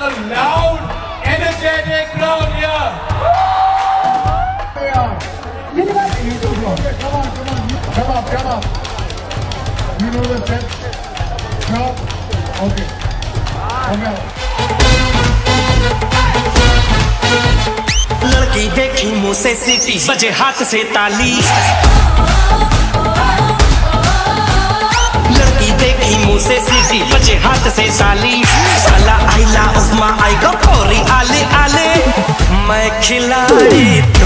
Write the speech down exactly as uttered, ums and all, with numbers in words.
a loud, energetic crowd here. You know what? Come on, come on, come on, come on. You know the steps? No? Okay. Okay. लड़की देखी मुँह से सीटी बजे हाथ से ताली, लड़की देखी मुँह से सीटी बजे हाथ से ताली, साला आइला उस्मा आई गो कोरी आले आले, मैं खिलाड़ी